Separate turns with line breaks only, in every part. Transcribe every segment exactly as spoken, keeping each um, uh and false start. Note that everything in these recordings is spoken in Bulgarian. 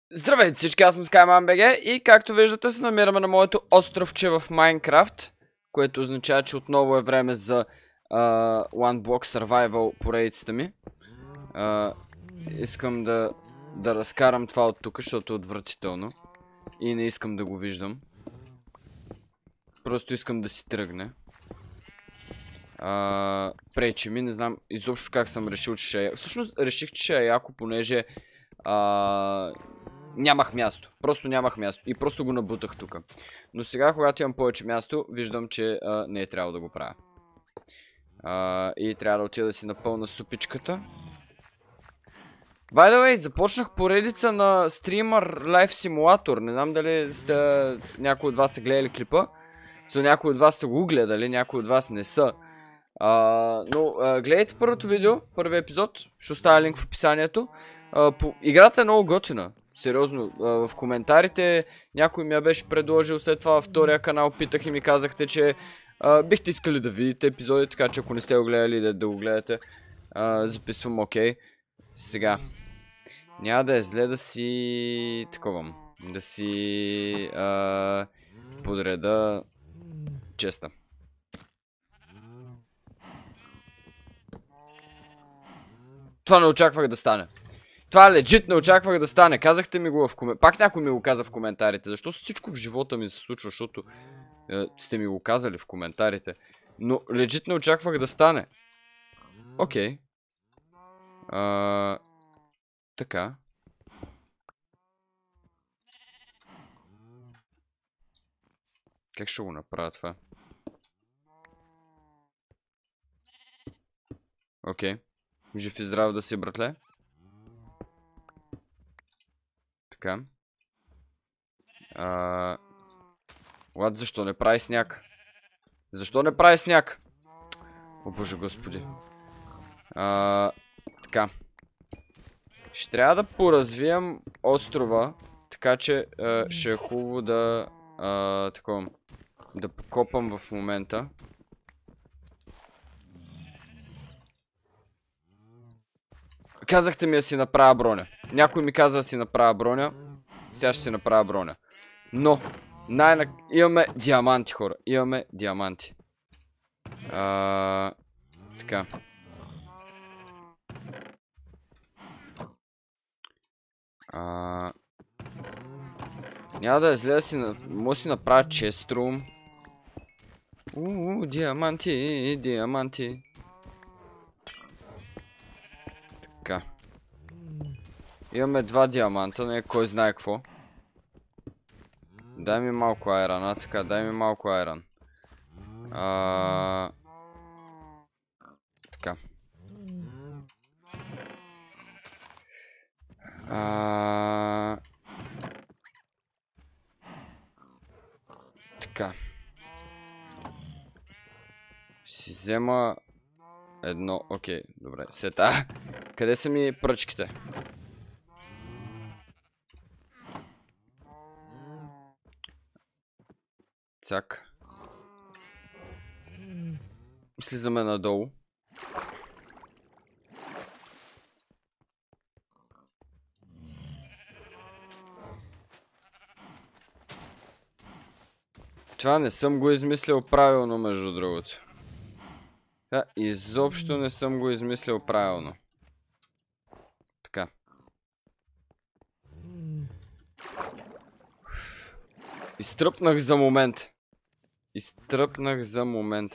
Здравейте всички, аз съм SkymanBG и както виждате се намираме на моето островче в Майнкрафт, което означава, че отново е време за uh, One Block Survival поредицата ми. Uh, искам да, да разкарам това от тук, защото е отвратително и не искам да го виждам. Просто искам да си тръгне. Uh, пречи ми, не знам изобщо как съм решил, че ще е... Всъщност реших, че ще е яко, понеже... Uh, Нямах място. Просто нямах място. И просто го набутах тук. Но сега, когато имам повече място, виждам, че а, не е трябвало да го правя. А, и трябва да отида да си напълна супичката. By the way, започнах поредица на Streamer Life Simulator. Не знам дали сте... някои от вас са гледали клипа. За някои от вас са го гледали, някои от вас не са. А, но а, гледайте първото видео, първи епизод. Ще оставя линк в описанието. А, по... Играта е много готина. Сериозно, в коментарите някой ми я беше предложил, след това във втория канал питах и ми казахте, че а, бихте искали да видите епизоди, така че ако не сте го гледали да, да го гледате, а, записвам окей. Сега, няма да е зле да си таковам, да си а, подреда честа. Това не очаквах да стане. Това легит не очаквах да стане. Казахте ми го в коментарите. Пак някой ми го каза в коментарите. Защо всичко в живота ми се случва, защото е, сте ми го казали в коментарите. Но легит не очаквах да стане. Окей. А, така. Как ще го направя това? Окей. Жив и здрав да си, братле. Така. А... Лад, защо не прави сняг? Защо не прави сняг? О, боже господи. А... Така. Ще трябва да поразвием острова, така че а, ще е хубаво да... А, такова, да покопам в момента. Казахте ми да си направя броня. Някой ми каза да си направя броня. Сега ще си направя броня. Но, най-нак... имаме диаманти, хора. Имаме диаманти. А... Така. А... Няма да е зле да си... Може да си направя честрум. Ууу, диаманти, диаманти. Така. Имаме два диаманта, не кой знае какво. Дай ми малко айран, а така, дай ми малко айран. А... Така. А... Така. Ще си взема едно, окей, добре, сета. Къде са ми пръчките? Цак. Слизаме надолу. Това не съм го измислил правилно, между другото. Да, изобщо не съм го измислил правилно. Така. Изтръпнах за момент. Изтръпнах за момент.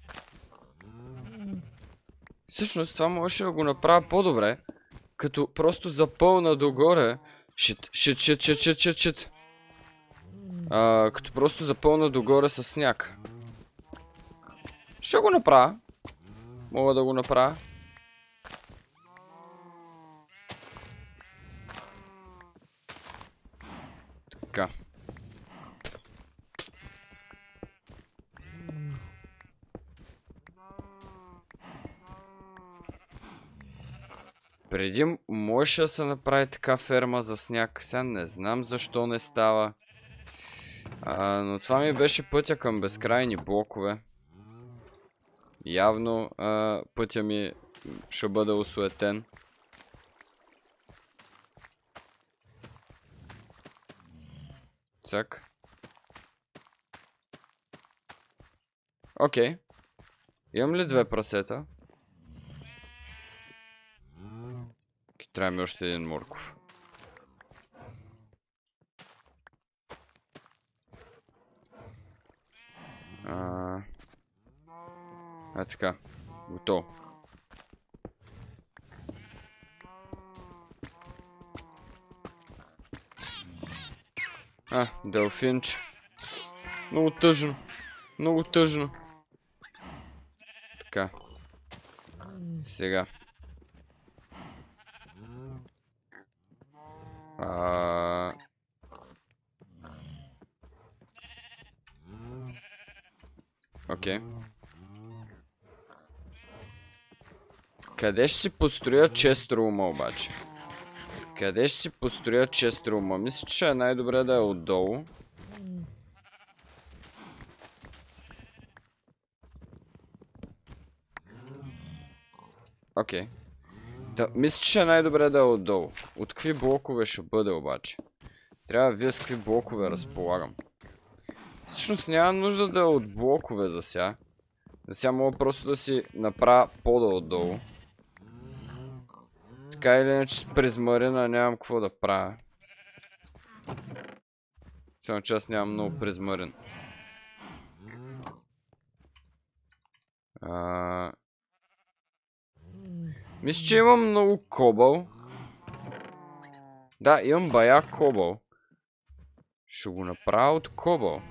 Всъщност това можеше да го направя по-добре, като просто запълна догоре. Шит, шит, шит, шит, шит, шит, шит. А, като просто запълна догоре с сняг. Ще го направя. Мога да го направя. Така. Преди можеше да се направи така ферма за сняг. Сега не знам защо не става. А, но това ми беше пътя към безкрайни блокове. Явно а, пътя ми ще бъде осуетен. цак. Окей. Имам ли две прасета? Трябва ми още един морков. А, а така. Готово. А, делфинч. Много тъжно. Много тъжно. Така. Сега. А... Окей. Къде ще си построя честрума обаче? Къде ще си построя честрума? Мисля, че е най-добре да е отдолу. Окей. Да, мисля, че е най-добре да е отдолу. От какви блокове ще бъде обаче? Трябва да вие с какви блокове разполагам. Всъщност няма нужда да е от блокове за сега. За сега мога просто да си направя пода отдолу. Така или иначе с призмарина нямам какво да правя. Само че аз нямам много призмарин. А... Мисля, че имам много кобъл. Да, имам бая кобъл. Ще го направя от кобъл.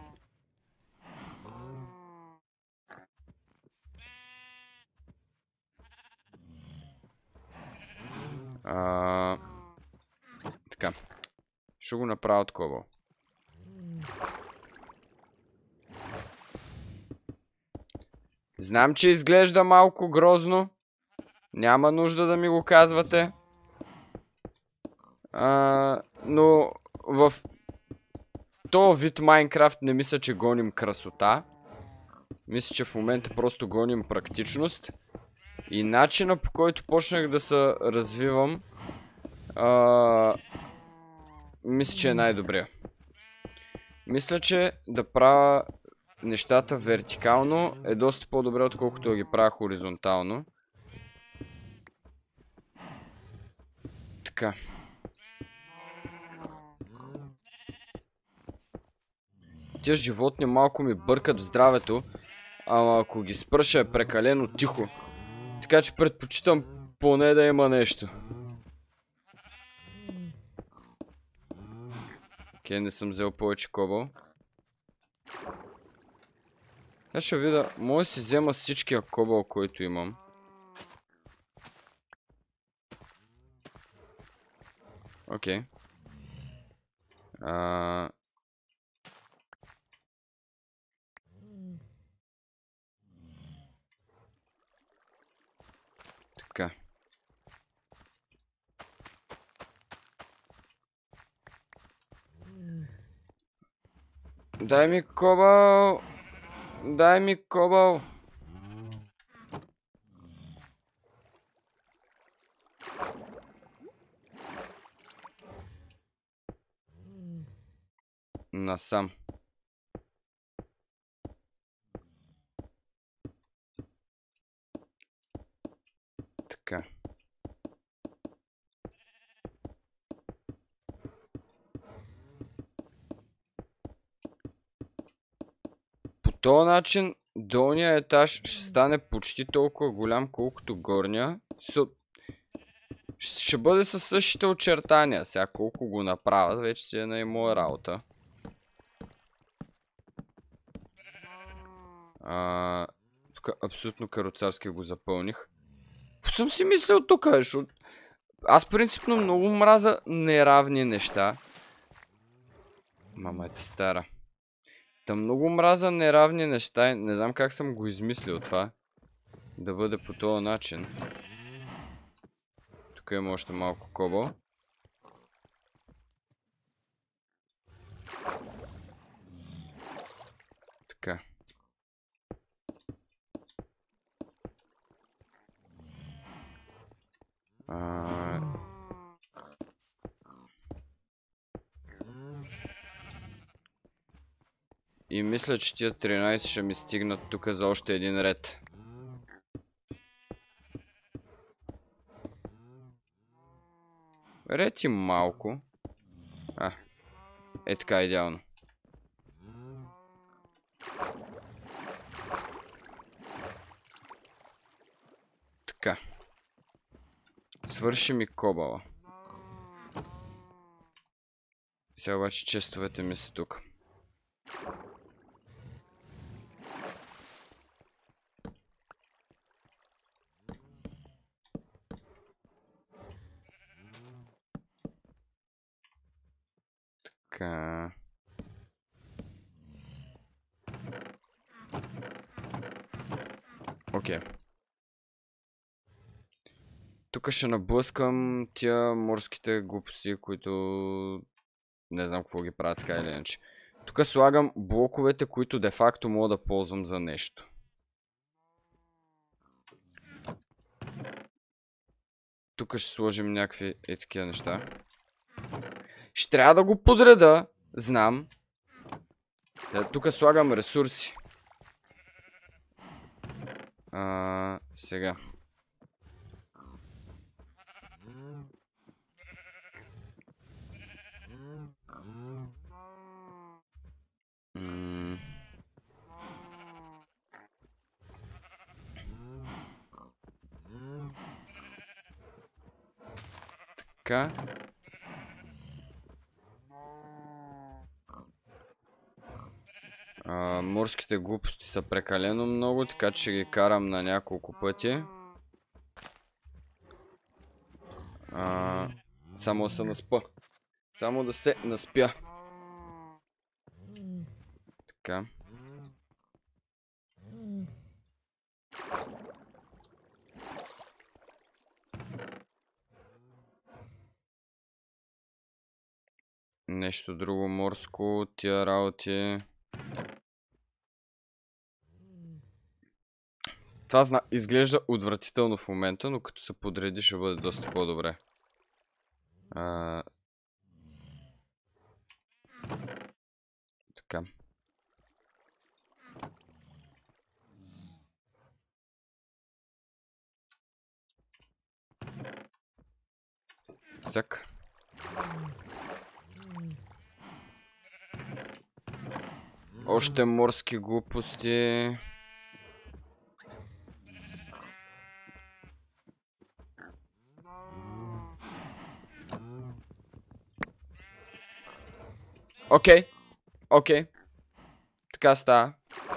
А... Така. Ще го направя от кобъл. Знам, че изглежда малко грозно. Няма нужда да ми го казвате. А, но в този вид Майнкрафт не мисля, че гоним красота. Мисля, че в момента просто гоним практичност. И начина, по който почнах да се развивам, а, мисля, че е най-добрия. Мисля, че да правя нещата вертикално е доста по-добре, отколкото да ги правя хоризонтално. Така. Тия животни малко ми бъркат в здравето, ама ако ги спръша е прекалено тихо. Така че предпочитам поне да има нещо. Окей, не съм взел повече кобъл. Аз ще видя, може да си взема всичкия кобъл, който имам. Окей. А... Така. Дай ми кобъл! Дай ми кобъл! Насам. Така. По този начин долния етаж ще стане почти толкова голям, колкото горния. Ще бъде със същите очертания. Сега колко го направят, вече си е на и моя работа. А, тук абсолютно каруцарски го запълних. Съм си мислил тук, защото аз принципно много мраза неравни неща. Мама е стара. Та много мраза неравни неща. Не знам как съм го измислил това. Да бъде по този начин. Тук има още малко кобъл. Така. А... И мисля, че тия тринайсет ще ми стигнат тук за още един ред. Ред и малко. А, е така идеално. Така. Свърши ми кобала. Сега обаче честовете ми са тук. Така. Окей. Тук ще наблъскам тия морските глупости, които не знам какво ги правят така или иначе. Тук слагам блоковете, които де-факто мога да ползвам за нещо. Тук ще сложим някакви е такива неща. Ще трябва да го подреда, знам. Тук слагам ресурси. А, сега. М така. А, морските глупости са прекалено много, така че ще ги карам на няколко пъти. А, само да се наспа. Само да се наспя. Така. Нещо друго морско, тия работи. Това зна... изглежда отвратително в момента, но като се подреди ще бъде доста по-добре. А... Така. Цак. Още морски глупости. Окей. Okay. Окей. Okay. Така става.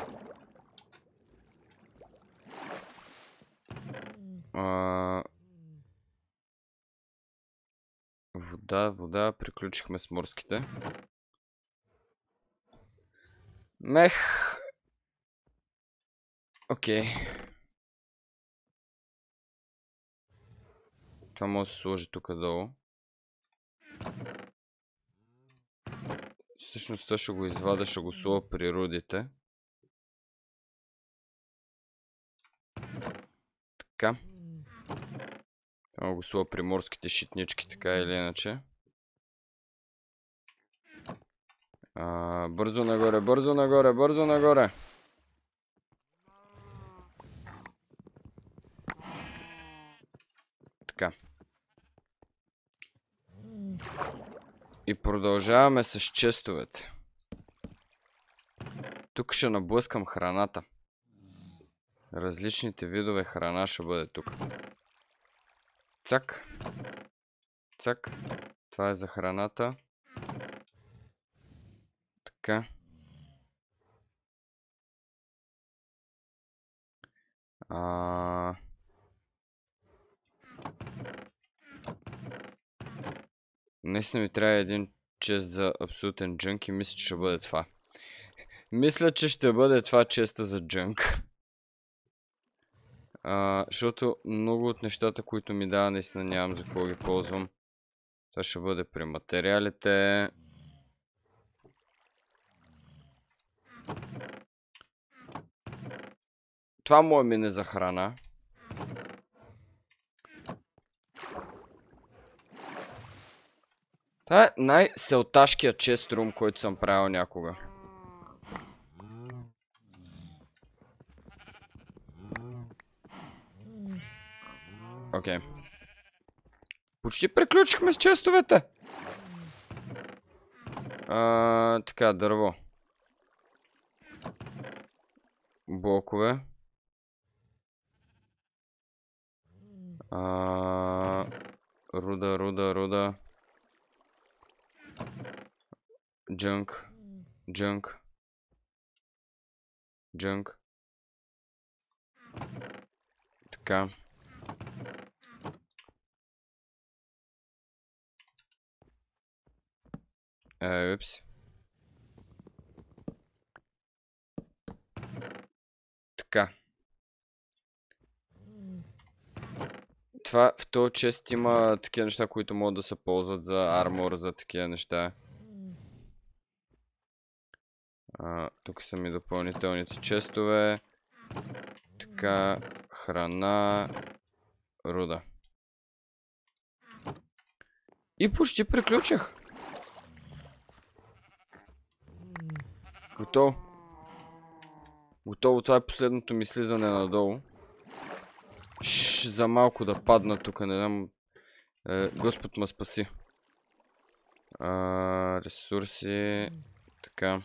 А... Вода, вода. Приключихме с морските. Мех. Окей. Okay. Това може да се сложи тук долу. Всъщност това ще го извада, ще го слова при рудите. Така. Това го слова при морските шитнички, така или иначе. А, бързо нагоре, бързо нагоре, бързо нагоре. Така. И продължаваме с честовете. Тук ще наблъскам храната. Различните видове храна ще бъде тук. Цак. Цак. Това е за храната. Така. А... Наистина ми трябва един чест за абсолютен джънк и мисля, че ще бъде това. Мисля, че ще бъде това честа за джънк. А, защото много от нещата, които ми дава, наистина нямам за какво ги ползвам. Това ще бъде при материалите. Това му е мине за храна. Това е най-селташкият чест рум, който съм правил някога. Окей. Okay. Почти приключихме с честовете. А, така, дърво. Блокове. А, руда, руда, руда. Джънк. Джънк. Джънк. Така. Е, упс. Така. Това в този чест има такива неща, които могат да се ползват за армор, за такива неща. А, тук са ми допълнителните честове. Така, храна, руда. И почти приключих. Готово. Готово, това е последното ми слизане надолу. Шш, за малко да падна тук, не знам. Е, Господ ме спаси. А, ресурси. Така.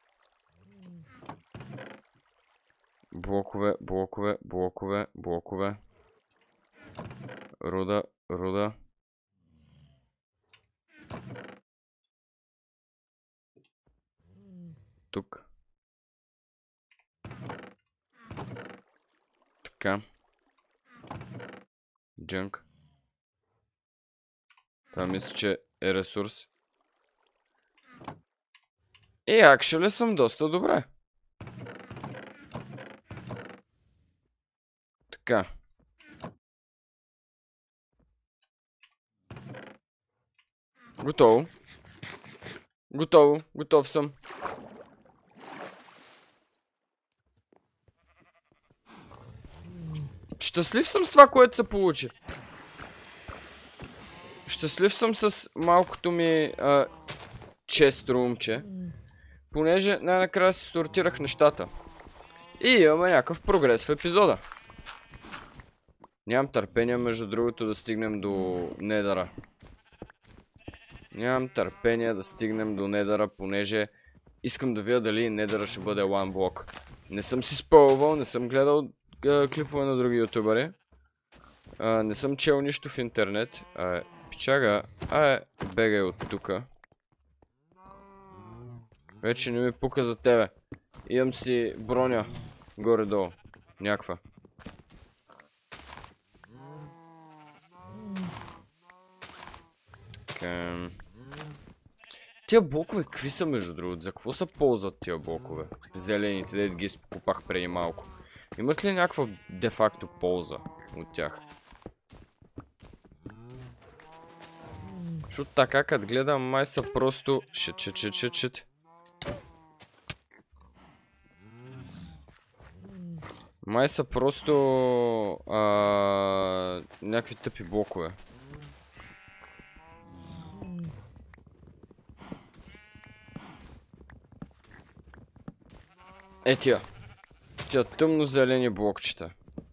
Блокове, блокове, блокове, блокове. Руда, руда. Тук. Така. Джънк. Това мисля, че е ресурс. И actually съм доста добре. Така. Готово. Готово. Готов съм. Щастлив съм с това, което се получи. Щастлив съм с малкото ми а, чест румче. Понеже най-накрая си сортирах нещата. И имаме някакъв прогрес в епизода. Нямам търпение, между другото, да стигнем до Недъра. Нямам търпение да стигнем до Недъра, понеже искам да видя дали Недъра ще бъде one блок. Не съм си спълвал, не съм гледал а, клипове на други ютубъри. А, не съм чел нищо в интернет. А, пичага, ай, бегай от тука. Вече не ми пука за тебе. Имам си броня горе-долу. Някаква. Така. Тия блокове какви са, между другото? За какво са ползват тия блокове? Зелените, дед ги изпокупах преди малко. Имат ли някаква де-факто полза от тях? Защото така, като гледам, май са просто... Шит, шит, шит, шит, шит. Май са просто... А... някакви тъпи блокове. Е тия. Тия тъмно-зелени блокчета.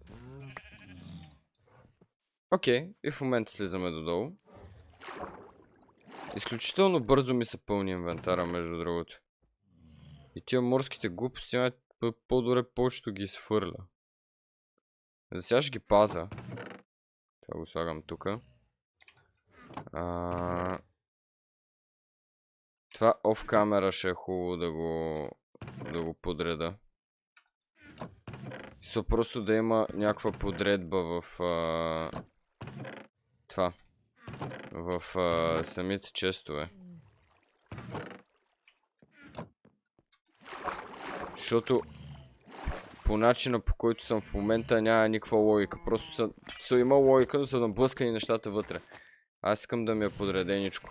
Окей, и в момента слизаме додолу. Изключително бързо ми се пълни инвентара, между другото. И тия морските глупости, по-добре повечето ги изфърля. За сега ще ги паза. Това го слагам тука. А... Това оф камера ще е хубаво да го... да го подреда. Со просто да има някаква подредба в... А... това. В а... самите честове. Защото по начина, по който съм в момента, няма никаква логика. Просто са, са има логика, но са наблъскани нещата вътре. Аз искам да ми е подреденичко.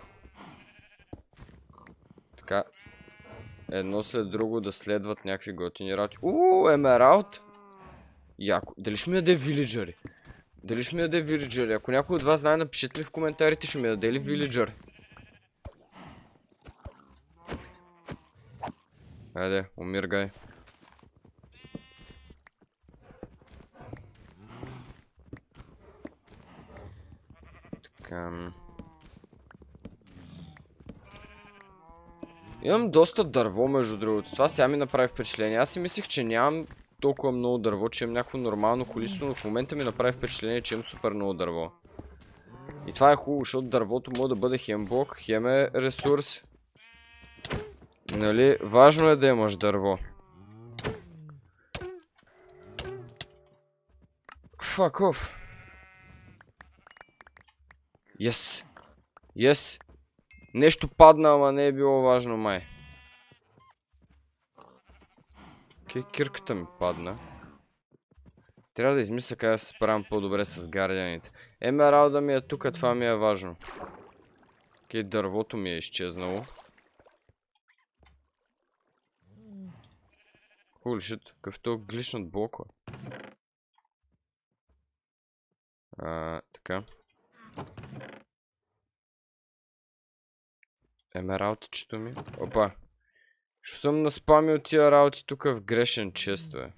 Така. Едно след друго да следват някакви готини работи. Ууу, емералд! Яко. Дали ще ми даде вилиджъри? Дали ще ми даде вилиджъри? Ако някой от вас знае, напишете ли в коментарите, ще ми даде ли вилиджъри? Айде, умиргай. Така. Имам доста дърво, между другото. Това сега ми направи впечатление. Аз си мислих, че нямам толкова много дърво, че имам някакво нормално количество, но в момента ми направи впечатление, че имам супер много дърво. И това е хубаво, защото дървото може да бъде хем блок, хем е ресурс. Нали, важно е да имаш дърво. Fuck off. Yes. Yes. Нещо падна, ама не е било важно, май. Окей, кирката ми падна. Трябва да измисля как да се справям по-добре с гардианите. Емералда ми е тук, това ми е важно. Окей, дървото ми е изчезнало. Holy shit, какъв то гличнат блока. А, така. Емералдчето ми. Опа. Що съм наспамил тия работи тук в грешен чест, бе.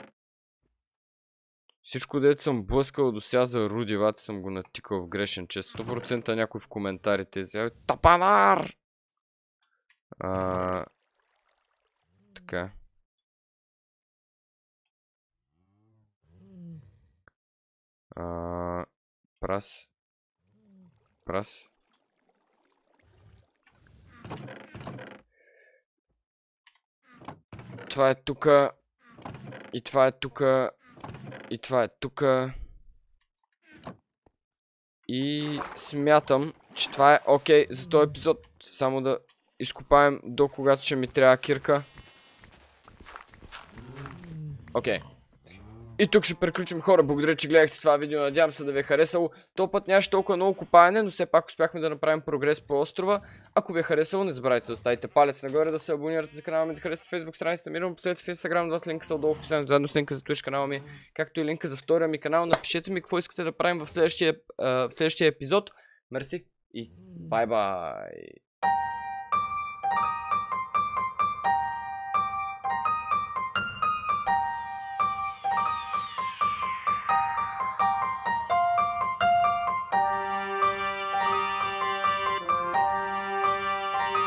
Всичко, дето съм блъскал до сега за рудивата, съм го натикал в грешен чест. сто процента някой в коментарите сега. Тапанар! А... Така. А... Прас. Прас. Това е тука. И това е тука. И това е тука. И смятам, че това е окей за този епизод. Само да изкопаем до когато ще ми трябва кирка. Окей. И тук ще приключим, хора. Благодаря, че гледахте това видео. Надявам се да ви е харесало. Този път нямаше толкова много копаене, но все пак успяхме да направим прогрес по острова. Ако ви е харесало, не забравяйте да оставите палец нагоре, да се абонирате за канала ми, да харесате Facebook страницата ми, да ме последвате в Instagram, двата линка са отдолу в описанието, заедно с линка за Twitch канала ми, както и линка за втория ми канал. Напишете ми какво искате да правим в следващия, в следващия епизод. Мерси и бай-бай!